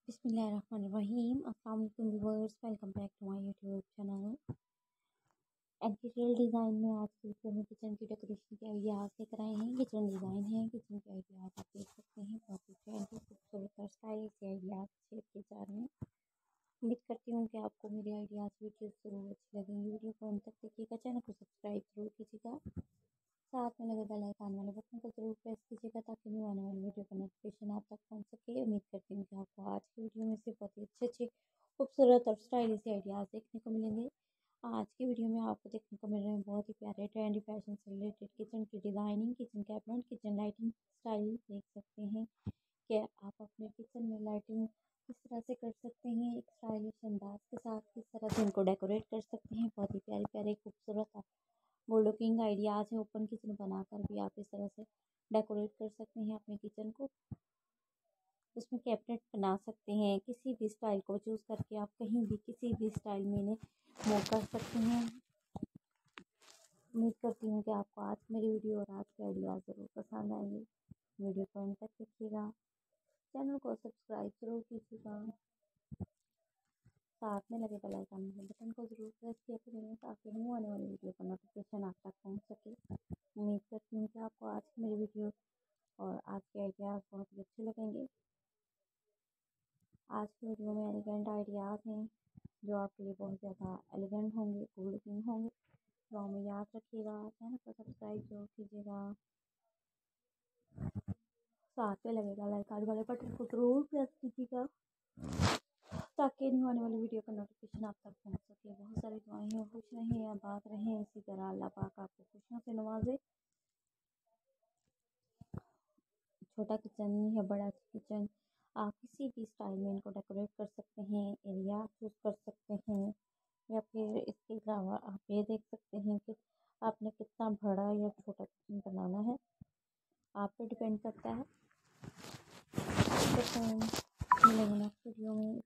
بسم اللہ الرحمن الرحیم۔ السلام علیکم viewers, welcome back to my YouTube channel. Interior design میں آج کی ویڈیو میں کچن کی ڈیکوریشن کے آئیڈیاز لے کر آئے ہیں۔ کچن ڈیزائن ہے، کچن کے آئیڈیاز آپ دیکھ سکتے ہیں، بہت ہی ٹرینڈی خوبصورت اور اسٹائلش کے آئیڈیاز شیئر کیے جا رہے ہیں۔ امید کرتی ہوں کہ آپ کو میرے آئیڈیاز ویڈیوز ضرور اچھی لگیں گی۔ ویڈیو کو انت تک دیکھیے گا، چینل کو سبسکرائب ضرور کیجیے گا، ساتھ میں لگے بیل آئیکن والے بٹن کو ضرور پریس کیجیے گا تاکہ نیو آنے والی ویڈیو کا نوٹیفیکیشن آپ تک پہنچ سکے۔ امید کرتی ہوں کہ آپ کو آج کی ویڈیو میں سے بہت ہی اچھے خوبصورت اور اسٹائلش آئیڈیاز دیکھنے کو ملیں گے۔ آج کی ویڈیو میں آپ کو دیکھنے کو مل رہے ہیں بہت ہی پیارے ٹرینڈی فیشن سے ریلیٹڈ کچن کی designing, kitchen cabinet, kitchen lighting style دیکھ سکتے ہیں کہ آپ اپنے کچن میں لائٹنگ کس طرح سے کر سکتے ہیں، ایک اسٹائلش انداز کے ساتھ کس طرح سے ان کو ڈیکوریٹ کر سکتے ہیں۔ بہت ہی پیارے پیارے خوبصورت گڈ لکنگ آئیڈیاز ہیں۔ اوپن کچن بنا کر بھی آپ اس طرح سے ڈیکوریٹ کر سکتے ہیں اپنے کچن کو، اس میں کیبنٹ بنا سکتے ہیں۔ کسی بھی اسٹائل کو چوز کر کے آپ کہیں بھی کسی بھی اسٹائل میں انہیں موو کر سکتے ہیں۔ امید کرتی ہوں کہ آپ کو آج میری ویڈیو اور آج کے آئیڈیاز ضرور پسند آئیں گے۔ ویڈیو کو انت تک دیکھیے گا، چینل کو سبسکرائب ضرور کیجیے گا، ساتھ میں لگے بیل آئیکن بٹن کو ضرور پریس کیا کریں تاکہ نیو آنے والی ویڈیو کا نوٹیفیکیشن آپ تک پہنچ سکے۔ امید کرتی ہوں کہ آپ کو آج کی میری ویڈیو اور آج کے آئیڈیاز بہت ہی اچھے لگیں گے۔ آج کی ویڈیو میں ایلیگنٹ آئیڈیاز ہیں جو آپ کے لیے بہت زیادہ ایلیگنٹ ہوں گے، گڈ لکنگ ہوں گے۔ تو ہمیں یاد رکھیے گا، چینل کو سبسکرائب ضرور کیجیے گا، ساتھ میں لگے گا لائک والے بٹن کو ضرور پریس کیجیے گا تاکہ نیو آنے والی ویڈیو کا نوٹیفیکیشن آپ تک پہنچ سکے۔ بہت ساری دعائیں ہیں، خوش رہیں، آباد رہیں، اسی طرح اللہ پاک آپ کو خوشیوں سے نوازے۔ چھوٹا کچن یا بڑا کچن، آپ کسی بھی اسٹائل میں ان کو ڈیکوریٹ کر سکتے ہیں، ایریا چوز کر سکتے ہیں، یا پھر اس کے علاوہ آپ یہ دیکھ سکتے ہیں کہ آپ نے کتنا بڑا یا چھوٹا کچن بنانا ہے، آپ پہ ڈیپینڈ کرتا ہے۔ ملیں گے نیکسٹ ویڈیو میں